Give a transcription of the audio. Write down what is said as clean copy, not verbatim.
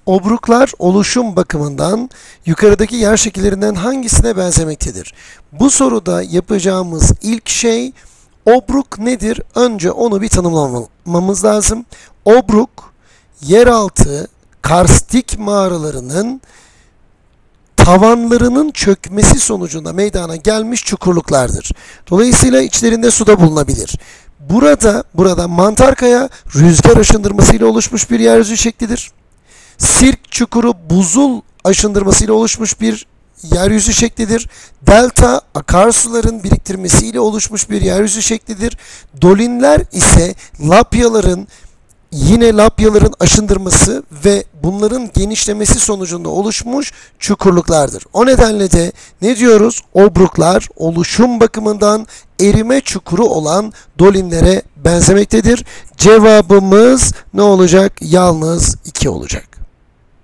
Obruklar oluşum bakımından yukarıdaki yer şekillerinden hangisine benzemektedir? Bu soruda yapacağımız ilk şey obruk nedir? Önce onu bir tanımlamamız lazım. Obruk, yeraltı karstik mağaralarının tavanlarının çökmesi sonucunda meydana gelmiş çukurluklardır. Dolayısıyla içlerinde su da bulunabilir. Burada mantar kaya rüzgar aşındırmasıyla oluşmuş bir yeryüzü şeklidir. Sirk çukuru buzul aşındırmasıyla oluşmuş bir yeryüzü şeklidir. Delta akarsuların biriktirmesiyle oluşmuş bir yeryüzü şeklidir. Dolinler ise lapyaların aşındırması ve bunların genişlemesi sonucunda oluşmuş çukurluklardır. O nedenle de ne diyoruz? Obruklar oluşum bakımından erime çukuru olan dolinlere benzemektedir. Cevabımız ne olacak? Yalnız 2 olacak.